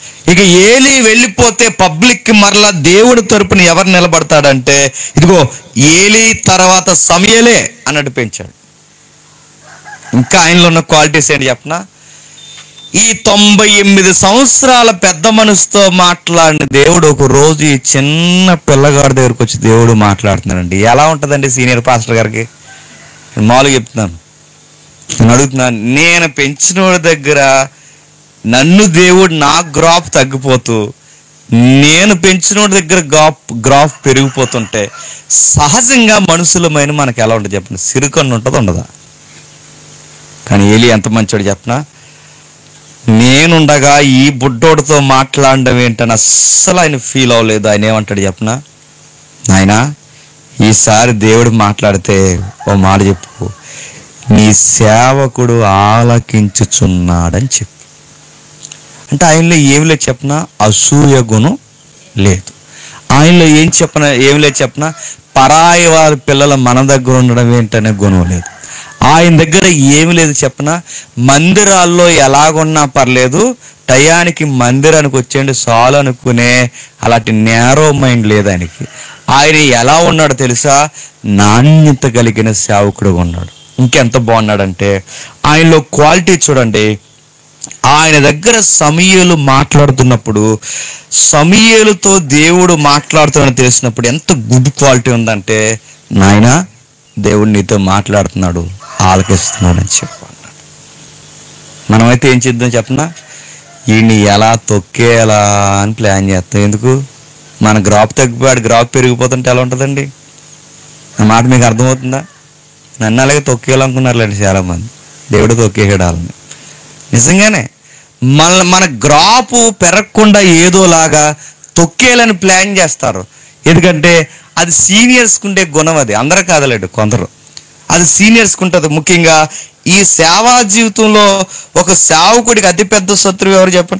ఇక ఏలీ వెళ్ళిపోతే పబ్లిక్ మరలా దేవుడి తరపున ఎవరు నిలబడతాడంటే, ఇదిగో ఏలీ తర్వాత సమయలే అన్నట్టు పెంచాడు. ఇంకా ఆయనలో ఉన్న క్వాలిటీస్ ఏంటి చెప్పనా? ఈ 98 సంవత్సరాల పెద్ద మనసుతో మాట్లాడిన దేవుడు ఒక రోజు ఈ చిన్న పిల్లగాడి దగ్గరకు వచ్చి దేవుడు మాట్లాడుతున్నాడండి. ఎలా ఉంటుందండి సీనియర్ పాస్టర్ గారికి? మామూలుగా చెప్తున్నాను, నేను అడుగుతున్నాను. నేను పెంచిన వాడి దగ్గర నన్ను దేవుడు నా గ్రాఫ్ తగ్గిపోతూ, నేను పెంచిన వాడి దగ్గర గ్రాఫ్ పెరిగిపోతుంటే సహజంగా మనుషులమైన మనకు ఎలా ఉంటుంది చెప్పండి? సిరుకన్ను ఉంటుంది, ఉండదా? కానీ ఏలీ ఎంత మంచోడు చెప్పనా? నేనుండగా ఈ బుడ్డోడితో మాట్లాడడం ఏంటని అస్సలు ఆయన ఫీల్ అవ్వలేదు. ఆయన ఏమంటాడు చెప్పనా? నాయనా, ఈసారి దేవుడు మాట్లాడితే ఓ మాట చెప్పు, నీ సేవకుడు ఆలకించుచున్నాడని చెప్పు. అంటే ఆయనలో ఏమి లేదు చెప్పనా? అసూయ గుణం లేదు. ఆయనలో ఏమి లేదు చెప్పనా? పరాయి వారి పిల్లల మన దగ్గర ఉండడం ఏంటనే గుణం లేదు. ఆయన దగ్గర ఏమి లేదు చెప్పనా? మందిరాల్లో ఎలాగున్నా పర్లేదు, టయానికి మందిరానికి వచ్చేయండి చాలు అనుకునే అలాంటి నేరో మైండ్ లేదు ఆయనకి. ఆయన ఎలా ఉన్నాడో తెలుసా? నాణ్యత కలిగిన సేవకుడుగా ఉన్నాడు. ఇంకెంత బాగున్నాడంటే ఆయనలో క్వాలిటీ చూడండి. ఆయన దగ్గర సమూయేలు మాట్లాడుతున్నప్పుడు, సమూయేలుతో దేవుడు మాట్లాడుతున్నాడని తెలిసినప్పుడు ఎంత గుడ్ క్వాలిటీ ఉందంటే, నాయనా దేవుడు నీతో మాట్లాడుతున్నాడు, ఆలకిస్తున్నాడు అని చెప్పాడు. మనమైతే ఏం చేద్దాం చెప్పనా? ఈయన్ని ఎలా తొక్కేలా అని ప్లాన్ చేస్తాం. ఎందుకు? మన గ్రాఫ్ తగ్గిపోయాడు, గ్రాఫ్ పెరిగిపోతుంటే ఎలా ఉంటుందండి? ఆ మాట మీకు అర్థమవుతుందా? నన్ను అలాగే తొక్కేయాలనుకున్నారులేండి చాలామంది. దేవుడు తొక్కేసాడు వాళ్ళని. నిజంగానే మన గ్రాఫ్ పెరగకుండా ఏదోలాగా తొక్కేయాలని ప్లాన్ చేస్తారు. ఎందుకంటే అది సీనియర్స్కి ఉండే గుణం. అది అందరూ కాదలేడు, కొందరు. అది సీనియర్స్కి ఉంటుంది. ముఖ్యంగా ఈ సేవా జీవితంలో ఒక సేవకుడికి అతిపెద్ద శత్రువు ఎవరు చెప్పండి?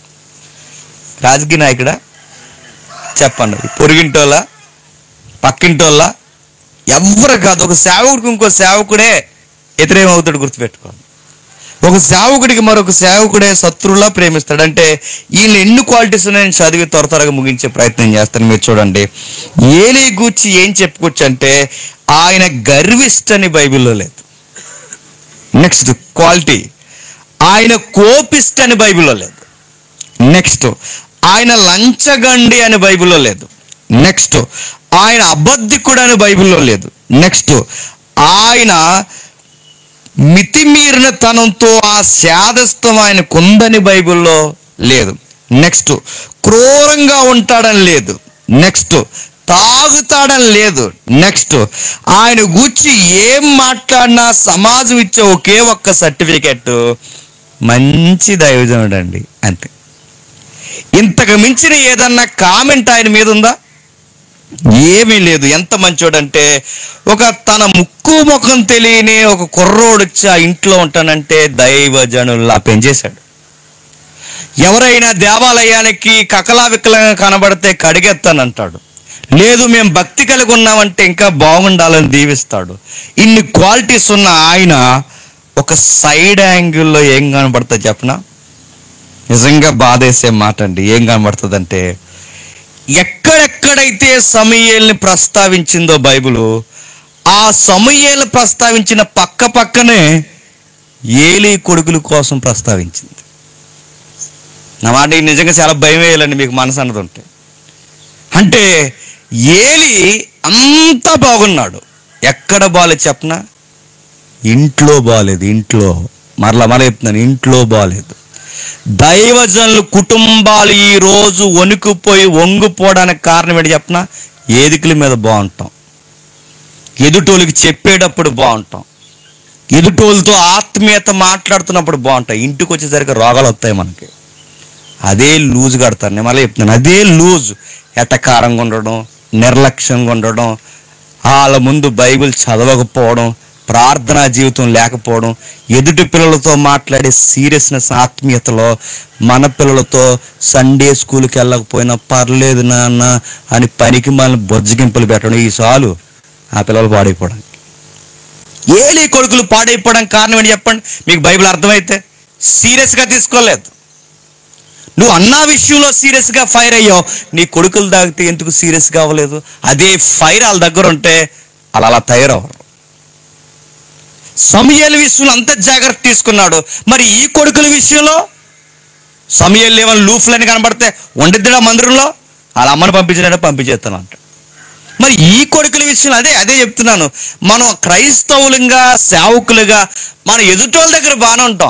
రాజకీయ నాయకుడా? చెప్పండి. పొరుగింటోళ్ళ, పక్కింటోళ్ళ? ఎవరు కాదు. ఒక సేవకుడికి ఇంకో సేవకుడే వ్యతిరేకమవుతాడు, గుర్తుపెట్టుకోండి. ఒక సేవకుడికి మరొక సేవకుడే శత్రువులా ప్రేమిస్తాడు. అంటే వీళ్ళు ఎన్ని క్వాలిటీస్ నేను చదివి త్వరగా ముగించే ప్రయత్నం చేస్తాను. మీరు చూడండి, ఏలీ గూర్చి ఏం చెప్పుకోవచ్చు అంటే, ఆయన గర్విష్ఠని బైబిల్లో లేదు. నెక్స్ట్ క్వాలిటీ, ఆయన కోపిష్ఠని బైబిల్లో లేదు. నెక్స్ట్, ఆయన లంచగండి అని బైబిల్లో లేదు. నెక్స్ట్, ఆయన అబద్ధికుడు అని బైబిల్లో లేదు. నెక్స్ట్, ఆయన మితిమీరిన తనంతో ఆ శాదస్థం ఆయనకు ఉందని బైబిల్లో లేదు. నెక్స్ట్, క్రూరంగా ఉంటాడని లేదు. నెక్స్ట్, తాగుతాడని లేదు. నెక్స్ట్, ఆయన గూర్చి ఏం మాట్లాడినా సమాజం ఇచ్చే ఒకే ఒక్క సర్టిఫికెట్, మంచి దైవజనుడు అండి, అంతే. ఇంతకు మించిన ఏదన్నా కామెంట్ ఆయన మీద ఉందా? ఏమీ లేదు. ఎంత మంచోడంటే, ఒక తన ముక్కు ముఖం తెలియని ఒక కుర్రోడు వచ్చి ఆ ఇంట్లో ఉంటానంటే దైవజనుల్లా పెంచేశాడు. ఎవరైనా దేవాలయానికి కకలా వికలంగా కనబడితే కడిగెత్తానంటాడు. లేదు మేము భక్తి కలిగి ఉన్నామంటే ఇంకా బాగుండాలని దీవిస్తాడు. ఇన్ని క్వాలిటీస్ ఉన్న ఆయన ఒక సైడ్ యాంగిల్లో ఏం కనబడుతుంది చెప్పనా? నిజంగా బాధేసే మాట అండి. ఏం కనబడుతుందంటే, ఎక్కడెక్కడైతే సమూయేలుని ప్రస్తావించిందో బైబిలు, ఆ సమూయేలు ప్రస్తావించిన పక్కనే ఏలీ కొడుకుల కోసం ప్రస్తావించింది. నా మాట నిజంగా చాలా భయం వేయాలండి మీకు మనసు అన్నది ఉంటే. అంటే ఏలీ అంతా బాగున్నాడు, ఎక్కడ బాగాలేదు చెప్పనా? ఇంట్లో బాగాలేదు. ఇంట్లో మరలా చెప్తున్నాను, ఇంట్లో బాగాలేదు. దైవజనులు కుటుంబాలు ఈ రోజు వణుకుపోయి వంగిపోవడానికి కారణం ఏంటి చెప్పనా? ఏదికల మీద బాగుంటాం, ఎదుటోళ్ళకి చెప్పేటప్పుడు బాగుంటాం, ఎదుటోళ్ళతో ఆత్మీయత మాట్లాడుతున్నప్పుడు బాగుంటాయి. ఇంటికి వచ్చేసరికి రోగాలు వస్తాయి మనకి. అదే లూజ్ కడతాను నేను మళ్ళీ చెప్తున్నాను. అదే లూజ్, ఎటకారంగా ఉండడం, నిర్లక్ష్యంగా ఉండడం, వాళ్ళ ముందు బైబిల్ చదవకపోవడం, ప్రార్థనా జీవితం లేకపోవడం, ఎదుటి పిల్లలతో మాట్లాడే సీరియస్నెస్ ఆత్మీయతలో మన పిల్లలతో సండే స్కూల్కి వెళ్ళకపోయినా పర్లేదు నాన్న అని పనికి మనల్ని బొజ్జగింపులు పెట్టడం, ఈ చాలు ఆ పిల్లలు పాడైపోవడానికి. ఏలీ కొడుకులు పాడైపోవడానికి కారణం ఏంటి చెప్పండి? మీకు బైబిల్ అర్థమైతే సీరియస్గా తీసుకోలేదు. నువ్వు అన్నా విషయంలో సీరియస్గా ఫైర్ అయ్యావు, నీ కొడుకులు తాగితే ఎందుకు సీరియస్గా అవ్వలేదు? అదే ఫైర్ వాళ్ళ దగ్గర ఉంటే అలా తయారవరు. సమూయేలు విషయంలో అంత జాగ్రత్త తీసుకున్నాడు, మరి ఈ కొడుకుల విషయంలో సమూయేలు ఏమైనా లూఫ్లని కనబడితే వండిద్దా మందిరంలో, వాళ్ళ అమ్మని పంపించాడంటే పంపించేస్తాను అంట. మరి ఈ కొడుకుల విషయంలో అదే చెప్తున్నాను. మనం క్రైస్తవులుగా సేవకులుగా మన ఎదుటోళ్ళ దగ్గర బాగానే ఉంటాం,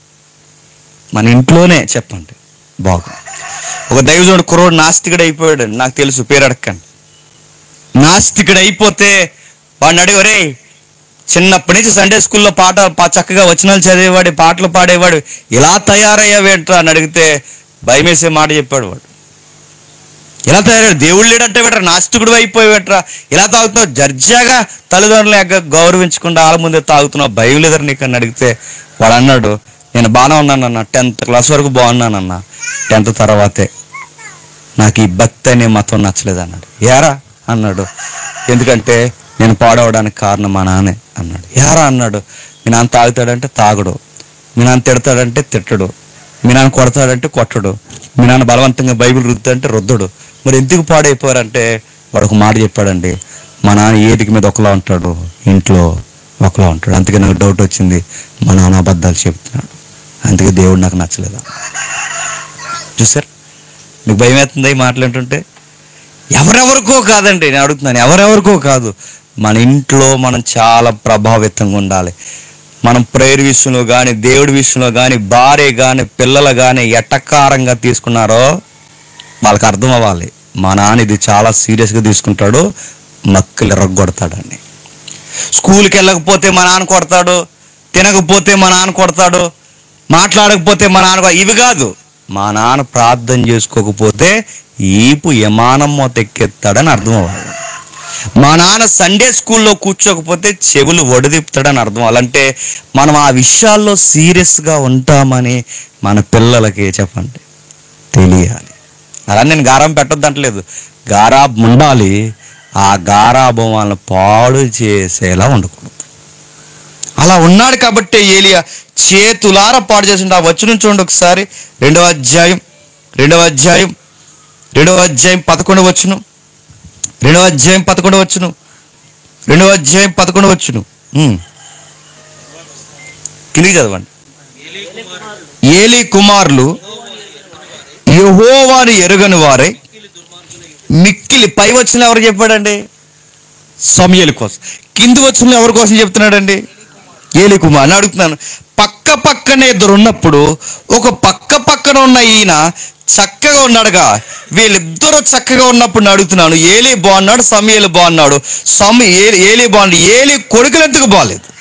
మన ఇంట్లోనే చెప్పండి బాగు. ఒక దైవజనుడు కుర్రోడు నాస్తికుడు అయిపోయాడు, నాకు తెలుసు, పేరు అడగండి. నాస్తికుడు అయిపోతే వాడిని అడిగరే, చిన్నప్పటి నుంచి సండే స్కూల్లో చక్కగా వచనాలు చదివేవాడు, పాటలు పాడేవాడు, ఇలా తయారయ్యావేంట్రా అని అడిగితే భయమేసే మాట చెప్పాడు వాడు. ఇలా తయారయ్యాడు, దేవుడు లేడంటే వేట్రా, నాస్తికుడు అయిపోయేవేట్రా, ఇలా తాగుతున్నావు, దర్జాగా తల్లిదండ్రులు గౌరవించకుండా వాళ్ళ ముందే తాగుతున్నావు, భయం లేదని నీకు అని అడిగితే వాడు అన్నాడు, నేను బాగానే ఉన్నానన్న, 10th క్లాస్ వరకు బాగున్నానన్న, 10th తర్వాతే నాకు ఈ భక్తి అనే మతం నచ్చలేదు అన్నాడు. ఏరా అన్నాడు, ఎందుకంటే నేను పాడవడానికి కారణం మా నాన్నే అన్నాడు. ఏరా అన్నాడు, మీ నాన్న తాగుతాడంటే తాగడు, మీ నాన్న తిడతాడంటే తిట్టడు, మీ నాన్న కొడతాడంటే కొట్టడు, మీ నాన్న బలవంతంగా బైబిల్ రుద్దుతాడంటే రుద్దడు, మరి ఎందుకు పాడైపోయారంటే వాడు ఒక మాట చెప్పాడండి, మా నాన్న ఏటికి మీద ఒకలా ఉంటాడు, ఇంట్లో ఒకలా ఉంటాడు, అందుకే నాకు డౌట్ వచ్చింది, మా నాన్న అబద్ధాలు చెప్తున్నాడు, అందుకే దేవుడు నాకు నచ్చలేదా. చూసారు, మీకు భయం అవుతుంది ఈ మాటలు ఏంటంటే? ఎవరెవరికో కాదండి, నేను అడుగుతున్నాను, ఎవరెవరికో కాదు, మన ఇంట్లో మనం చాలా ప్రభావితంగా ఉండాలి. మనం ప్రేయర్ విషయంలో కానీ దేవుడి విషయంలో కానీ భార్య కానీ పిల్లలు కానీ ఎటకారంగా తీసుకున్నారో వాళ్ళకి అర్థం అవ్వాలి, మా నాన్న ఇది చాలా సీరియస్గా తీసుకుంటాడు, మక్కలు ఎర్రగొడతాడని. స్కూల్కి వెళ్ళకపోతే మా నాన్న కొడతాడు, తినకపోతే మా నాన్న కొడతాడు, మాట్లాడకపోతే మా నాన్న, ఇవి కాదు, మా నాన్న ప్రార్థన చేసుకోకపోతే ఈపు యమానమ్మో తెక్కెత్తాడని అర్థం అవ్వాలి. మా నాన్న సండే స్కూల్లో కూర్చోకపోతే చెవులు ఒడిదిప్పుతాడని అర్థం. అలాంటే మనం ఆ విషయాల్లో సీరియస్గా ఉంటామని మన పిల్లలకి చెప్పండి తెలియాలి. అలా నేను గారాబం పెట్టొద్దు అంటలేదు, గారాబం ఉండాలి, ఆ గారాబం వాళ్ళని పాడు చేసేలా ఉండకూడదు. అలా ఉన్నాడు కాబట్టి ఏలియా చేతులారా పాడు చేసిండు. ఆ వచనం చూడండి ఒకసారి, 2వ అధ్యాయం 11వ వచనం, 2వ అధ్యాయం 11వ వచనం కిందికి చదవండి. ఏలీ కుమారులు యెహోవాను ఎరుగని వారే మిక్కిలి. పై వచ్చిన ఎవరు చెప్పాడండి? సమూయేలు కోసం. కింది వచ్చిన ఎవరి కోసం చెప్తున్నాడండి? ఏలీ కుమార్ అని అడుగుతున్నాను. పక్క పక్కనే ఇద్దరు ఉన్నప్పుడు ఒక పక్కన ఉన్న ఈయన చక్కగా ఉన్నాడుగా, వీళ్ళిద్దరూ చక్కగా ఉన్నప్పుడు అడుగుతున్నాను, ఏలీ బాగున్నాడు, సమూయేలు బాగున్నాడు, ఏలీ బాగున్నాడు, ఏలీ కొడుకులు ఎందుకు బాగాలేదు?